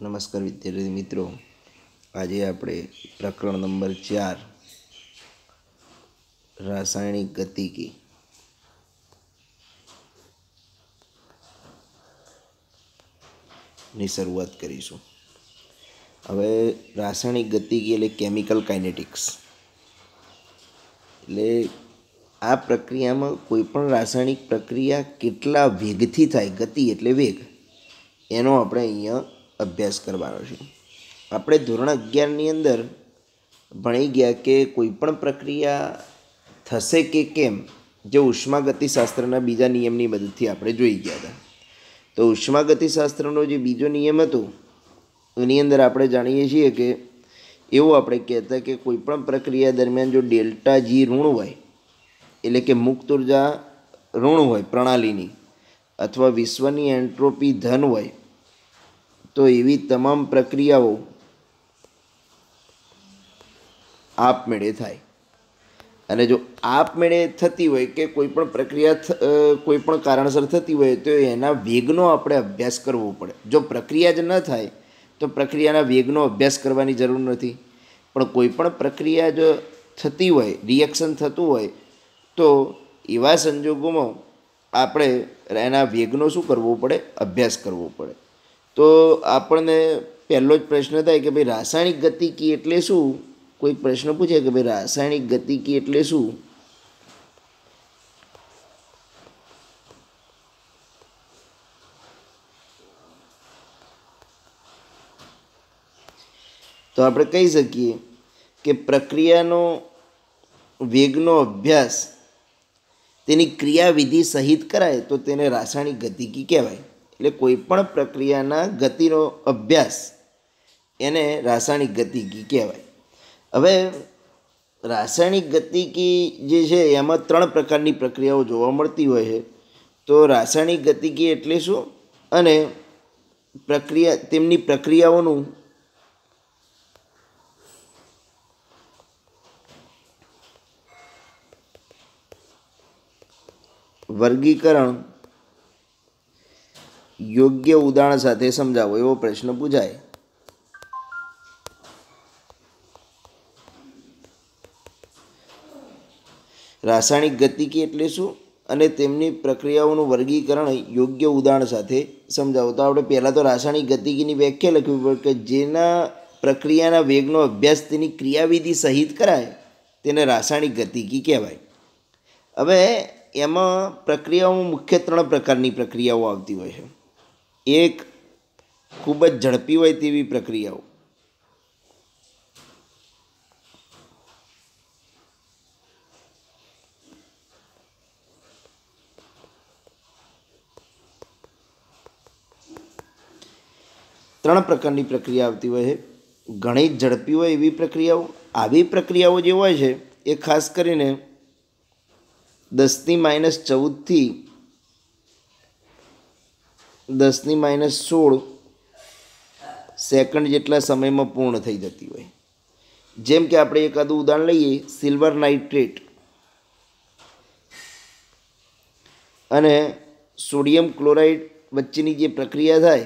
નમસ્કાર વિદ્યાર્થી મિત્રો, આજે આપણે પ્રકરણ નંબર 4 રાસાયણિક ગતિકી ની શરૂઆત કરીશું. હવે રાસાયણિક ગતિકી એટલે કેમિકલ કાઇનેટિક્સ, એટલે આ પ્રક્રિયામાં કોઈ પણ રાસાયણિક પ્રક્રિયા કેટલા વેગથી થાય, ગતિ એટલે વેગ, એનો આપણે અહીંયા અભ્યાસ કરવાનો છે. આપણે ધોરણ 11ની અંદર ભણી ગયા કે કોઈપણ પ્રક્રિયા થશે કે કેમ, જે ઉષ્માગતિશાસ્ત્રના બીજા નિયમની મદદથી આપણે જોઈ ગયા હતા. તો ઉષ્માગતિશાસ્ત્રનો જે બીજો નિયમ હતો એની અંદર આપણે જાણીએ છીએ કે એવું આપણે કહેતા કે કોઈપણ પ્રક્રિયા દરમિયાન જો ડેલ્ટા જી ઋણ હોય, એટલે કે મુક્ત ઉર્જા ઋણ હોય પ્રણાલીની, અથવા વિશ્વની એન્ટ્રોપી ધન હોય, તો એવી તમામ પ્રક્રિયાઓ આપમેળે થાય. અને જો આપમેળે થતી હોય કે કોઈપણ પ્રક્રિયા કોઈપણ કારણસર થતી હોય તો એના વેગનો આપણે અભ્યાસ કરવો પડે. જો પ્રક્રિયા જ ન થાય તો પ્રક્રિયાના વેગનો અભ્યાસ કરવાની જરૂર નથી. પણ કોઈપણ પ્રક્રિયા જો થતી હોય, રિએક્શન થતું હોય, તો એવા સંજોગોમાં આપણે એના વેગનો શું કરવો પડે? અભ્યાસ કરવો પડે. તો આપણને પહેલો જ પ્રશ્ન થાય કે ભાઈ રાસાયણિક ગતિકી એટલે શું? કોઈ પ્રશ્ન પૂછે કે ભાઈ રાસાયણિક ગતિકી એટલે શું? તો આપણે કહી શકીએ કે પ્રક્રિયાનો વેગનો અભ્યાસ તેની ક્રિયાવિધિ સહિત કરાય તો તેને રાસાયણિક ગતિકી કહેવાય. એટલે કોઈપણ પ્રક્રિયાના ગતિનો અભ્યાસ એને રાસાયણિક ગતિકી કહેવાય. હવે રાસાયણિક ગતિકી જે છે એમાં 3 પ્રકારની પ્રક્રિયાઓ જોવા મળતી હોય છે. તો રાસાયણિક ગતિકી એટલે શું અને તેમની પ્રક્રિયાઓનું વર્ગીકરણ યોગ્ય ઉદાહરણ સાથે સમજાવો, એવો પ્રશ્ન પૂછાય. રાસાયણિક ગતિકી એટલે શું અને તેમની પ્રક્રિયાઓનું વર્ગીકરણ યોગ્ય ઉદાહરણ સાથે સમજાવો. તો આપણે પહેલાં તો રાસાયણિક ગતિકીની વ્યાખ્યા લખવી પડે કે જેના પ્રક્રિયાના વેગનો અભ્યાસ તેની ક્રિયાવિધિ સહિત કરાય તેને રાસાયણિક ગતિકી કહેવાય. હવે એમાં પ્રક્રિયાઓમાં મુખ્ય 3 પ્રકારની પ્રક્રિયાઓ આવતી હોય છે. એક ખૂબ જ ઝડપી હોય તેવી પ્રક્રિયાઓ, ત્રણ પ્રકારની પ્રક્રિયા આવતી હોય છે. ઘણી જ ઝડપી હોય એવી પ્રક્રિયાઓ. આવી પ્રક્રિયાઓ જે હોય છે એ ખાસ કરીને 10⁻14 થી 10⁻16 સેકન્ડ જેટલા સમયમાં પૂર્ણ થઈ જતી હોય. જેમ કે આપણે એકાદું ઉદાહરણ લઈએ, સિલ્વર નાઇટ્રેટ અને સોડિયમ ક્લોરાઇડ વચ્ચેની જે પ્રક્રિયા થાય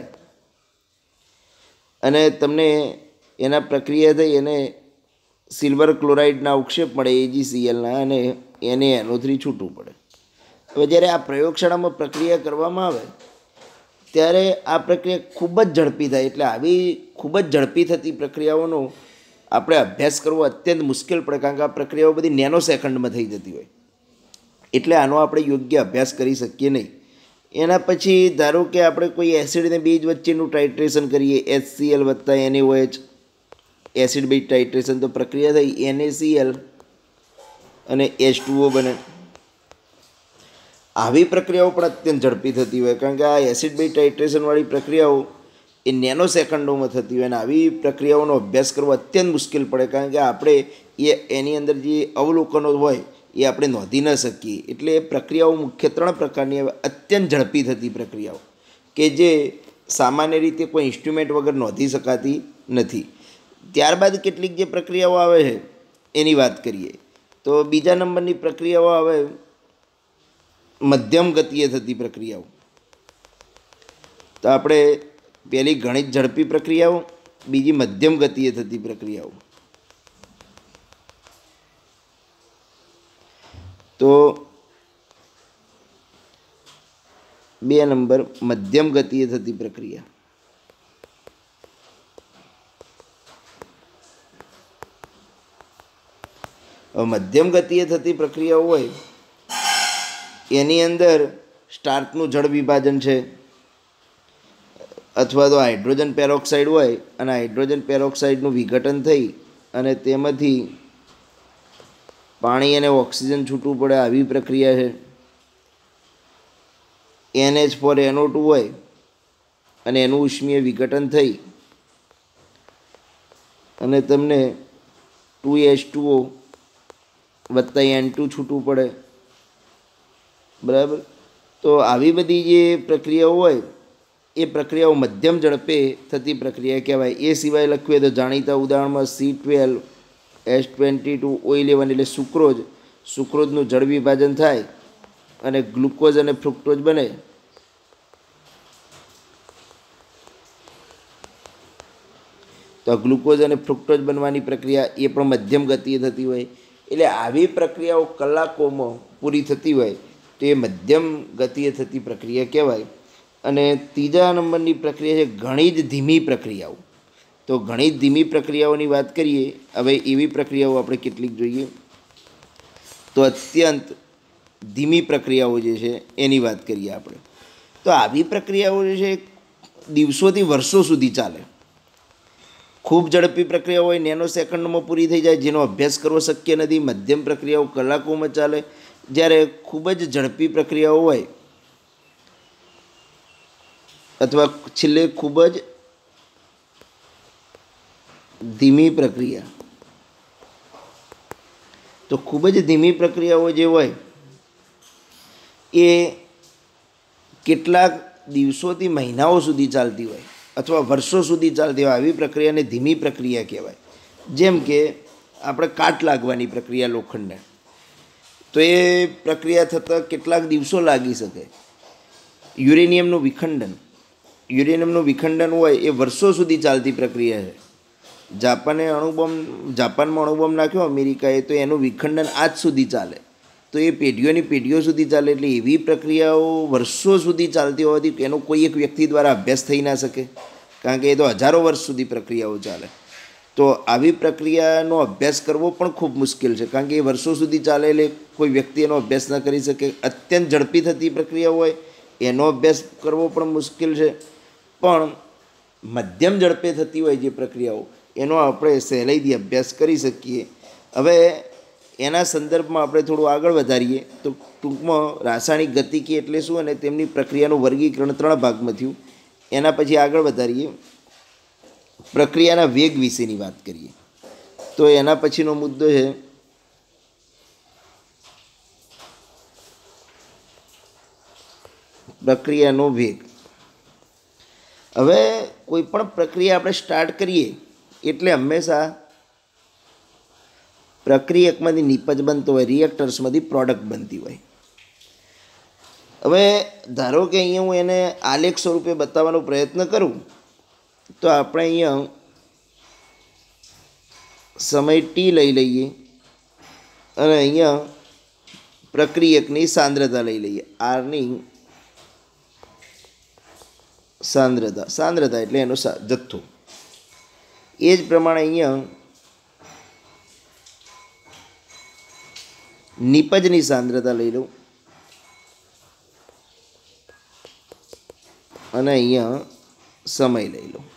અને તમને એના પ્રક્રિયા થઈ એને સિલ્વર ક્લોરાઇડના અવક્ષેપ મળે, AgClના, અને એને NO3 છૂટવું પડે. હવે જ્યારે આ પ્રયોગશાળામાં પ્રક્રિયા કરવામાં આવે ત્યારે આ પ્રક્રિયા ખૂબ જ ઝડપી થાય. એટલે આવી ખૂબ જ ઝડપી થતી પ્રક્રિયાઓનો આપણે અભ્યાસ કરવો અત્યંત મુશ્કેલ પડે, કારણ કે આ પ્રક્રિયાઓ બધી નેનો સેકન્ડમાં થઈ જતી હોય. એટલે આનો આપણે યોગ્ય અભ્યાસ કરી શકીએ નહીં. એના પછી ધારો કે આપણે કોઈ એસિડ અને બેઝ વચ્ચેનું ટાઇટ્રેશન કરીએ, HCl + NaOH, acid base titration, તો પ્રક્રિયા થઈ NaCl અને H2O બને. આવી પ્રક્રિયાઓ પણ અત્યંત ઝડપી થતી હોય, કારણ કે આ એસિડ બેઝ ટાઇટ્રેશનવાળી પ્રક્રિયાઓ એ નેનો સેકન્ડોમાં થતી હોય, અને આવી પ્રક્રિયાઓનો અભ્યાસ કરવો અત્યંત મુશ્કેલ પડે, કારણ કે આપણે એની અંદર જે અવલોકનો હોય એ આપણે નોંધી ન શકીએ. એટલે પ્રક્રિયાઓ મુખ્ય 3 પ્રકારની અત્યંત ઝડપી થતી પ્રક્રિયાઓ કે જે સામાન્ય રીતે કોઈ ઇન્સ્ટ્રુમેન્ટ વગર નોંધી શકાતી નથી. ત્યારબાદ કેટલીક જે પ્રક્રિયાઓ આવે છે એની વાત કરીએ. તો બીજા નંબરની પ્રક્રિયાઓ આવે મધ્યમ ગતિએ થતી પ્રક્રિયાઓ. તો આપણે પહેલી ઘણી જ ઝડપી પ્રક્રિયાઓ, બીજી મધ્યમ ગતિએ થતી પ્રક્રિયાઓ. તો 2 નંબર મધ્યમ ગતિએ થતી પ્રક્રિયા. મધ્યમ ગતિએ થતી પ્રક્રિયાઓ હોય એની અંદર સ્ટાર્ચનું જળ વિભાજન છે, અથવા તો હાઇડ્રોજન પેરોક્સાઇડ હોય અને હાઇડ્રોજન પેરોક્સાઇડનું વિઘટન થઈ અને તેમાંથી પાણી અને ઓક્સિજન છૂટવું પડે, આવી પ્રક્રિયા છે. NH4NO2 હોય અને એનું ઉષ્મીય વિઘટન થઈ અને તમને 2H2O વત્તા N2 છૂટવું પડે, બરાબર. તો આવી બધી જે પ્રક્રિયાઓ હોય એ પ્રક્રિયાઓ મધ્યમ ઝડપે થતી પ્રક્રિયા કહેવાય. એ સિવાય લખીએ તો જાણીતા ઉદાહરણમાં C12, H22, O11 એટલે સુક્રોઝ. સુક્રોઝનું જળ વિભાજન થાય અને ગ્લુકોઝ અને ફ્રુક્ટોઝ બને. તો ગ્લુકોઝ અને ફ્રુક્ટોઝ બનવાની પ્રક્રિયા એ પણ મધ્યમ ગતિએ થતી હોય. એટલે આવી પ્રક્રિયાઓ કલાકોમાં પૂરી થતી હોય તો એ મધ્યમ ગતિએ થતી પ્રક્રિયા કહેવાય. અને ત્રીજા નંબરની પ્રક્રિયા છે ઘણી જ ધીમી પ્રક્રિયાઓ. તો ઘણી જ ધીમી પ્રક્રિયાઓની વાત કરીએ. હવે એવી પ્રક્રિયાઓ આપણે કેટલીક જોઈએ. તો અત્યંત ધીમી પ્રક્રિયાઓ જે છે એની વાત કરીએ આપણે. તો આવી પ્રક્રિયાઓ જે છે દિવસોથી વર્ષો સુધી ચાલે. ખૂબ ઝડપી પ્રક્રિયાઓ હોય નેનો સેકન્ડમાં પૂરી થઈ જાય, જેનો અભ્યાસ કરવો શક્ય નથી. મધ્યમ પ્રક્રિયાઓ કલાકોમાં ચાલે. જ્યારે ખૂબ જ ઝડપી પ્રક્રિયાઓ હોય અથવા છેલ્લે ખૂબ જ ધીમી પ્રક્રિયા, તો ખૂબ જ ધીમી પ્રક્રિયાઓ જે હોય એ કેટલાક દિવસોથી મહિનાઓ સુધી ચાલતી હોય અથવા વર્ષો સુધી ચાલતી હોય. આવી પ્રક્રિયાને ધીમી પ્રક્રિયા કહેવાય. જેમ કે આપણે કાટ લાગવાની પ્રક્રિયા લોખંડને, તો એ પ્રક્રિયા થતાં કેટલાક દિવસો લાગી શકે. યુરેનિયમનું વિખંડન, યુરેનિયમનું વિખંડન હોય એ વર્ષો સુધી ચાલતી પ્રક્રિયા છે. જાપાનમાં અણુબોમ્બ નાખ્યો અમેરિકાએ, તો એનું વિખંડન આજ સુધી ચાલે. તો એ પેઢીઓની પેઢીઓ સુધી ચાલે. એટલે એવી પ્રક્રિયાઓ વર્ષો સુધી ચાલતી હોવાથી એનો કોઈ એક વ્યક્તિ દ્વારા અભ્યાસ થઈ ના શકે, કારણ કે એ તો હજારો વર્ષ સુધી પ્રક્રિયાઓ ચાલે. તો આવી પ્રક્રિયાનો અભ્યાસ કરવો પણ ખૂબ મુશ્કેલ છે, કારણ કે એ વર્ષો સુધી ચાલે એટલે કોઈ વ્યક્તિ એનો અભ્યાસ ન કરી શકે. અત્યંત ઝડપી થતી પ્રક્રિયા હોય એનો અભ્યાસ કરવો પણ મુશ્કેલ છે. પણ મધ્યમ ઝડપે થતી હોય જે પ્રક્રિયાઓ એનો આપણે સહેલાઈથી અભ્યાસ કરી શકીએ. હવે એના સંદર્ભમાં આપણે થોડું આગળ વધારીએ તો ટૂંકમાં રાસાયણિક ગતિકી એટલે શું અને તેમની પ્રક્રિયાનું વર્ગીકરણ 3 ભાગમાં થયું. એના પછી આગળ વધારીએ પ્રક્રિયાના વેગ વિશેની વાત કરીએ. તો એના પછીનો મુદ્દો છે પ્રક્રિયાનો વેગ. હવે કોઈ પણ પ્રક્રિયા આપણે સ્ટાર્ટ કરીએ એટલે હંમેશા પ્રક્રિયકમાંથી નિપજ બનતો હોય, રિએક્ટર્સમાંથી પ્રોડક્ટ બનતી હોય. હવે ધારો કે અહીંયા હું એને આલેખ સ્વરૂપે બતાવવાનો પ્રયત્ન કરું તો આપણે અહીંયા સમય ટી લઈ લઈએ અને અહીંયા પ્રક્રિયકની સાંદ્રતા લઈ લઈએ. આરની સાંદ્રતા એટલે એનો જથ્થો. એ જ પ્રમાણે અહીંયા નિપજની સાંદ્રતા લઈ લઉં અને અહીંયા સમય લઈ લઉં.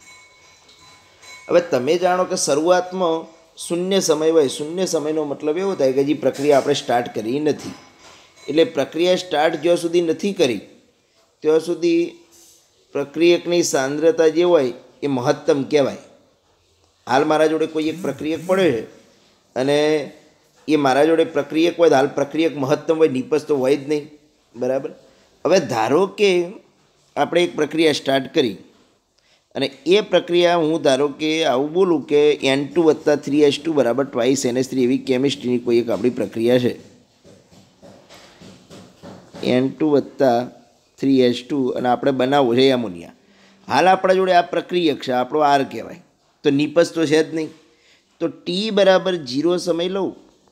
હવે તમે જાણો કે શરૂઆતમાં શૂન્ય સમય હોય. શૂન્ય સમયનો મતલબ એવો થાય કે હજી પ્રક્રિયા આપણે સ્ટાર્ટ કરી નથી. એટલે પ્રક્રિયા સ્ટાર્ટ જ્યાં સુધી નથી કરી ત્યાં સુધી પ્રક્રિયકની સાંદ્રતા જે હોય એ મહત્તમ કહેવાય. હાલ મારા જોડે કોઈ એક પ્રક્રિયક પડે છે અને એ મારા જોડે પ્રક્રિયક હોય તો હાલ પ્રક્રિયક મહત્તમ હોય, નિપજ તો હોય જ નહીં, બરાબર. હવે ધારો કે આપણે એક પ્રક્રિયા સ્ટાર્ટ કરી અને એ પ્રક્રિયા હું ધારો કે આવું બોલું કે N2 + 3H2 = 2NH3 એવી કેમિસ્ટ્રીની કોઈ એક આપણી પ્રક્રિયા છે. N2 + 3H2 અને આપણે બનાવવું છે એમોનિયા. હાલ આપણા જોડે આ પ્રક્રિયક છે, આપણો આર કહેવાય, તો નિપજ તો છે જ નહીં. તો ટી બરાબર 0 સમય લઉં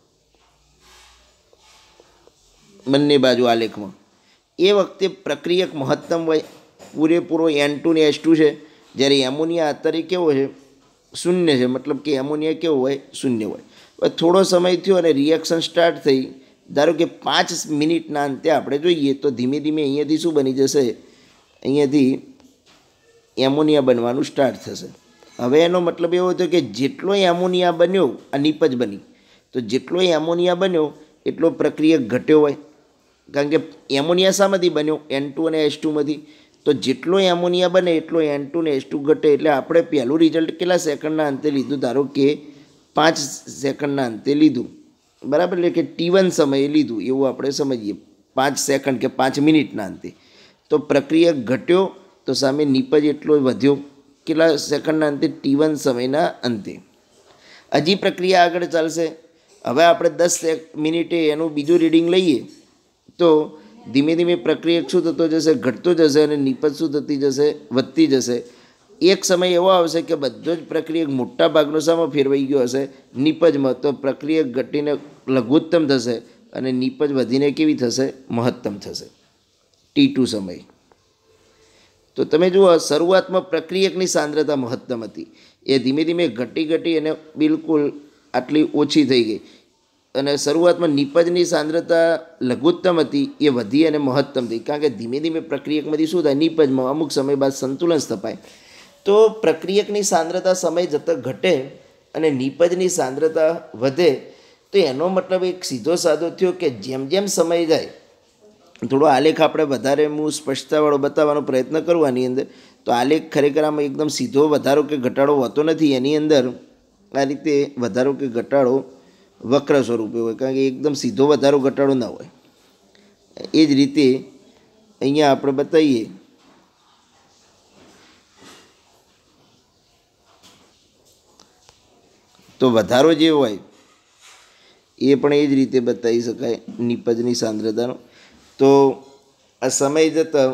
બંને બાજુ આલેખમાં, એ વખતે પ્રક્રિયક મહત્તમ હોય, પૂરેપૂરો N2 ને H2 છે. જ્યારે એમોનિયા અત્યારે કેવો છે? શૂન્ય છે, મતલબ કે એમોનિયા કેવો હોય? શૂન્ય હોય. હવે થોડો સમય થયો અને રિએક્શન સ્ટાર્ટ થઈ, ધારો કે 5 મિનિટના અંતે આપણે જોઈએ તો ધીમે ધીમે અહીંયાથી શું બની જશે? અહીંયાથી એમોનિયા બનવાનું સ્ટાર્ટ થશે. હવે એનો મતલબ એવો થયો કે જેટલો એમોનિયા બન્યો આ નિપજ બની, તો જેટલો એમોનિયા બન્યો એટલો પ્રક્રિયક ઘટ્યો હોય, કારણ કે એમોનિયા શામાંથી બન્યો? N2 અને H2માંથી. તો જેટલો એમોનિયા બને એટલો N2 ને H2 ઘટે. એટલે આપણે પહેલું રિઝલ્ટ કેટલા સેકન્ડના અંતે લીધું? ધારો કે 5 સેકન્ડના અંતે લીધું, બરાબર, એટલે કે T1 સમયે લીધું એવું આપણે સમજીએ, 5 સેકન્ડ કે 5 મિનિટના અંતે. તો પ્રક્રિયક ઘટ્યો તો સામે નિપજ એટલો વધ્યો, કેટલા સેકન્ડના અંતે? T1 સમયના અંતે. હજી પ્રક્રિયા આગળ ચાલશે. હવે આપણે 10 મિનિટે એનું બીજું રીડિંગ લઈએ તો ધીમે ધીમે પ્રક્રિયક શું થતો જશે? ઘટતો જશે, અને નિપજ શું થતી જશે? વધતી જશે. એક સમય એવો આવશે કે બધો જ પ્રક્રિયક મોટા ભાગનો શામાં ફેરવાઈ ગયો હશે? નિપજમાં. તો પ્રક્રિયક ઘટીને લઘુત્તમ થશે અને નિપજ વધીને કેવી થશે? મહત્તમ થશે, T2 સમય. તો તમે જુઓ, શરૂઆતમાં પ્રક્રિયકની સાંદ્રતા મહત્તમ હતી, એ ધીમે ધીમે ઘટી અને બિલકુલ આટલી ઓછી થઈ ગઈ, અને શરૂઆતમાં નિપજની સાંદ્રતા લઘુત્તમ હતી, એ વધી અને મહત્તમ થઈ, કારણ કે ધીમે ધીમે પ્રક્રિયકમાંથી શું થાય? નિપજમાં અમુક સમય બાદ સંતુલન સ્થપાય. તો પ્રક્રિયકની સાંદ્રતા સમય જતાં ઘટે અને નિપજની સાંદ્રતા વધે, તો એનો મતલબ એક સીધો સાદો થયો કે જેમ જેમ સમય જાય, થોડો આલેખ આપણે વધારે હું સ્પષ્ટતાવાળો બતાવવાનો પ્રયત્ન કરું આની અંદર, તો આલેખ ખરેખર આમાં એકદમ સીધો વધારો કે ઘટાડો હોતો નથી. એની અંદર આ રીતે વધારો કે ઘટાડો વક્ર સ્વરૂપે હોય, કારણ કે એકદમ સીધો વધારો ઘટાડો ના હોય. એ જ રીતે અહીંયા આપણે બતાવીએ તો વધારો જે હોય એ પણ એ જ રીતે બતાવી શકાય નિપજની સાંદ્રતાનો. તો આ સમય જતાં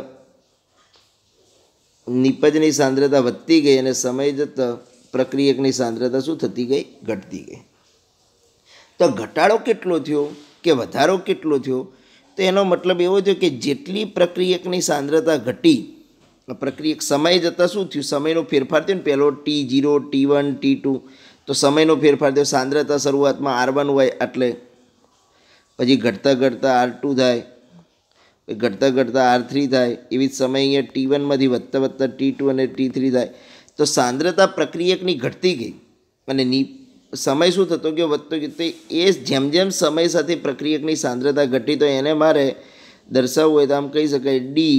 નિપજની સાંદ્રતા વધતી ગઈ અને સમય જતાં પ્રક્રિયકની સાંદ્રતા શું થતી ગઈ? ઘટતી ગઈ. તો ઘટાડો કેટલો થયો કે વધારો કેટલો થયો? તો એનો મતલબ એવો થયો કે જેટલી પ્રક્રિયકની સાંદ્રતા ઘટી, પ્રક્રિયક સમય જતાં શું થયું? સમયનો ફેરફાર થયો ને, પહેલો T0, T1, T2, તો સમયનો ફેરફાર થયો. સાંદ્રતા શરૂઆતમાં R1 હોય એટલે પછી ઘટતા ઘટતા R2 થાય, ઘટતા ઘટતા R3 થાય, એવી જ સમય અહીંયા T1માંથી વધતા વધતા T2 અને T3 થાય. તો સાંદ્રતા પ્રક્રિયકની ઘટતી ગઈ અને સમય શું થતો ગયો? વધતો ગયો. તો એ જેમ જેમ સમય સાથે પ્રક્રિયકની સાંદ્રતા ઘટી, તો એને મારે દર્શાવવું હોય તો આમ કહી શકાય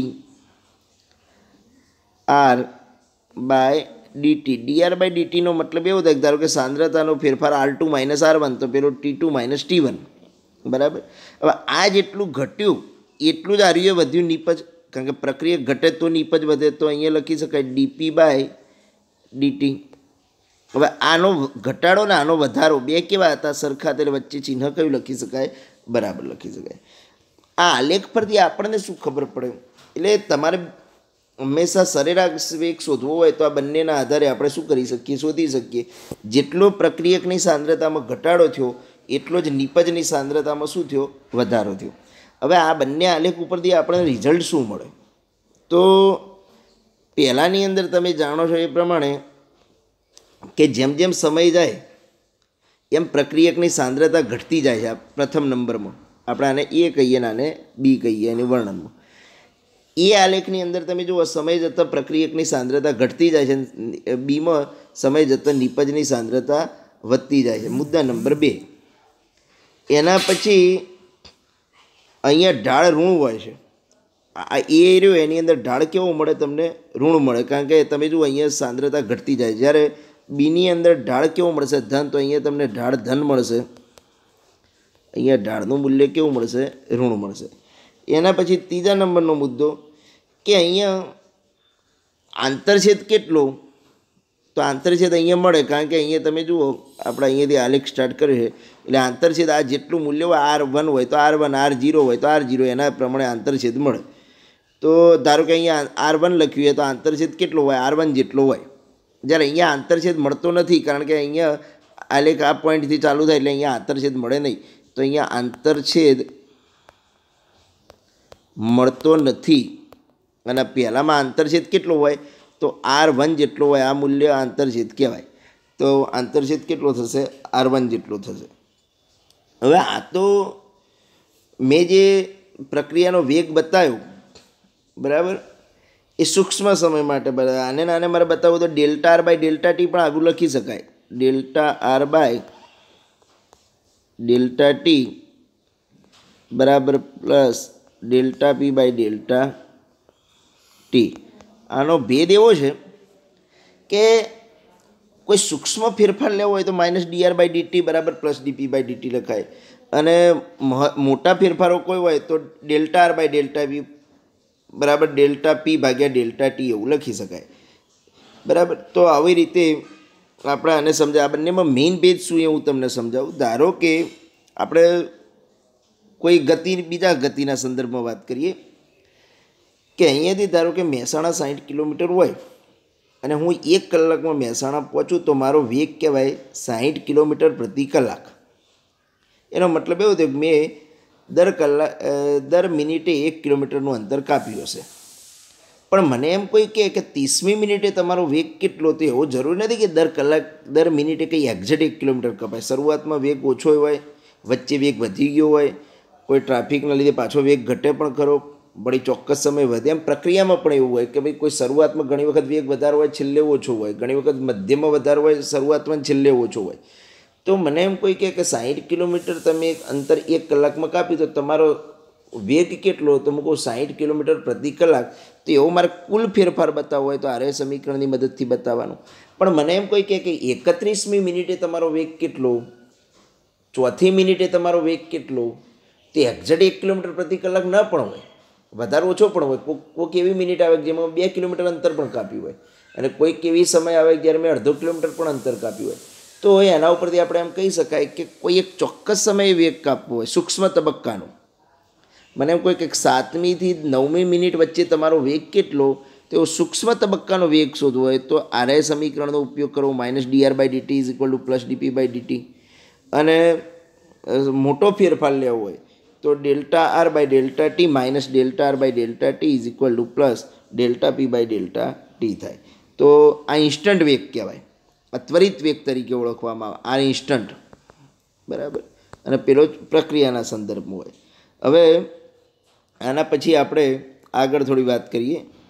dR/dt. dR/dt નો મતલબ એવો થાય, ધારો કે સાંદ્રતાનો ફેરફાર R2 - R1, તો પેલો T2 - T1, બરાબર. હવે આ જેટલું ઘટ્યું એટલું જ આર્ય વધ્યું નિપજ, કારણ કે પ્રક્રિયક ઘટે તો નિપજ વધે. તો અહીંયા લખી શકાય dP/dt. હવે આનો ઘટાડો ને આનો વધારો બે કેવા હતા? સરખા. ત્યારે વચ્ચે ચિહ્ન કયું લખી શકાય? બરાબર લખી શકાય. આ આલેખ પરથી આપણને શું ખબર પડે? એટલે તમારે હંમેશા સરેરાશ વેગ શોધવો હોય તો આ બંનેના આધારે આપણે શું કરી શકીએ? શોધી શકીએ. જેટલો પ્રક્રિયકની સાંદ્રતામાં ઘટાડો થયો એટલો જ નિપજની સાંદ્રતામાં શું થયો? વધારો થયો. હવે આ બંને આલેખ ઉપરથી આપણને રિઝલ્ટ શું મળે? તો પહેલાંની અંદર તમે જાણો છો એ પ્રમાણે કે જેમ જેમ સમય જાય એમ પ્રક્રિયકની સાંદ્રતા ઘટતી જાય છે. પ્રથમ નંબરમાં આપણે આને A કહીએ ને આને B કહીએ એની વર્ણનમાં. એ આલેખની અંદર તમે જુઓ, સમય જતાં પ્રક્રિયકની સાંદ્રતા ઘટતી જાય છે, બીમાં સમય જતાં નિપજની સાંદ્રતા વધતી જાય છે. મુદ્દા નંબર 2. એના પછી અહીંયા ઢાળ ઋણ હોય છે. આ એ રહ્યો એની અંદર ઢાળ કેવો મળે? તમને ઋણ મળે, કારણ કે તમે જુઓ અહીંયા સાંદ્રતા ઘટતી જાય. જ્યારે બીની અંદર ઢાળ કેવો મળશે? ધન. તો અહીંયા તમને ઢાળ ધન મળશે. અહીંયા ઢાળનું મૂલ્ય કેવું મળશે? ઋણ મળશે. એના પછી ત્રીજા નંબરનો મુદ્દો કે અહીંયા આંતરછેદ કેટલો? તો આંતરછેદ અહીંયા મળે, કારણ કે અહીંયા તમે જુઓ આપણે અહીંયાથી આલેખ સ્ટાર્ટ કર્યો છે, એટલે આંતરછેદ આ જેટલું મૂલ્ય હોય R1 હોય તો R1, R0 હોય તો R0, એના પ્રમાણે આંતરછેદ મળે. તો ધારો કે અહીંયા R1 લખ્યું હોય તો આંતરછેદ કેટલો હોય? R1 જેટલો હોય. જ્યારે અહીંયા આંતરછેદ મળતો નથી, કારણ કે અહીંયા આલેખ આ પોઈન્ટથી ચાલુ થાય એટલે અહીંયા આંતરછેદ મળે નહીં. તો અહીંયા આંતરછેદ મળતો નથી અને પહેલાંમાં આંતરછેદ કેટલો હોય? તો R1 જેટલો હોય. આ મૂલ્ય આંતરછેદ કહેવાય. તો આંતરછેદ કેટલો થશે? R1 જેટલો થશે. હવે આ તો મેં જે પ્રક્રિયાનો વેગ બતાવ્યો, બરાબર, એ સૂક્ષ્મ સમય માટે બરાબર. આને મારે બતાવવું તો delta R by delta T પણ આવું લખી શકાય. Delta R by delta T બરાબર plus delta P by delta T. આનો ભેદ એવો છે કે કોઈ સૂક્ષ્મ ફેરફાર લેવો હોય તો માઇનસ ડીઆર બાય ડીટી બરાબર પ્લસ ડીપી બાય ડીટી લખાય, અને મોટા ફેરફારો કોઈ હોય તો delta R by delta P બરાબર ડેલ્ટા પી ભાગ્યા ડેલ્ટા ટી એવું લખી શકાય. બરાબર. તો આવી રીતે આપણે આને સમજાય. આ બંનેમાં મેઇન ભેદ શું એ હું તમને સમજાવું. ધારો કે આપણે કોઈ બીજા ગતિના સંદર્ભમાં વાત કરીએ કે અહીંયાથી ધારો કે મહેસાણા 60 કિલોમીટર હોય અને હું 1 કલાકમાં મહેસાણા પહોંચું તો મારો વેગ કહેવાય 60 કિલોમીટર પ્રતિ કલાક. એનો મતલબ એવો થયો કે મેં દર મિનિટે 1 કિલોમીટરનું અંતર કાપ્યું હશે. પણ મને એમ કોઈ કહે કે 30મી મિનિટે તમારો વેગ કેટલો, તો એવું જરૂરી નથી કે દર મિનિટે કંઈ એક્ઝેક્ટ 1 કિલોમીટર કપાય. શરૂઆતમાં વેગ ઓછો હોય, વચ્ચે વેગ વધી ગયો હોય, કોઈ ટ્રાફિકના લીધે પાછો વેગ ઘટે પણ ખરો, બળી ચોક્કસ સમય વધે. એમ પ્રક્રિયામાં પણ એવું હોય કે ભાઈ કોઈ શરૂઆતમાં ઘણી વખત વેગ વધારે હોય, છેલ્લે ઓછો હોય, ઘણી વખત મધ્યમાં વધારે હોય, શરૂઆતમાં છેલ્લે ઓછો હોય. તો મને એમ કોઈ કહે કે 60 કિલોમીટર તમે અંતર 1 કલાકમાં કાપી તો તમારો વેગ કેટલો, તો હું કહું 60 કિલોમીટર પ્રતિ કલાક. તો એવો મારે કુલ ફેરફાર બતાવવો હોય તો આરે સમીકરણની મદદથી બતાવવાનું. પણ મને એમ કોઈ કહે કે 31મી મિનિટે તમારો વેગ કેટલો, 4થી મિનિટે તમારો વેગ કેટલો, તે એક્ઝેક્ટ 1 કિલોમીટર પ્રતિ કલાક ન પણ હોય, વધારે ઓછો પણ હોય. કોઈક એવી મિનિટ આવે જેમાં 2 કિલોમીટર અંતર પણ કાપ્યું હોય, અને કોઈક એવી સમય આવે જ્યારે મેં અડધો કિલોમીટર પણ અંતર કાપ્યું હોય. તો એના ઉપરથી આપણે એમ કહી શકાય કે કોઈ એક ચોક્કસ સમયે વેગ કાપવો હોય સૂક્ષ્મ તબક્કાનો. મને એમ કોઈ કે 7મીથી 9મી મિનિટ વચ્ચે તમારો વેગ કેટલો, તો સૂક્ષ્મ તબક્કાનો વેગ શોધવો હોય તો આરઆઈ સમીકરણનો ઉપયોગ કરવો. Minus D R by D T is equal to plus D P by D T. અને મોટો ફેરફાર લેવો હોય તો delta R by delta T minus delta R by delta T is equal to plus delta P by delta T થાય. તો આ instant વેગ કહેવાય, આ ત્વરિત વેગ તરીકે ઓળખવામાં આવે. આ ઇન્સ્ટન્ટ, બરાબર. અને પેલો પ્રક્રિયાના સંદર્ભમાં હોય. હવે આના પછી આપણે આગળ થોડી વાત કરીએ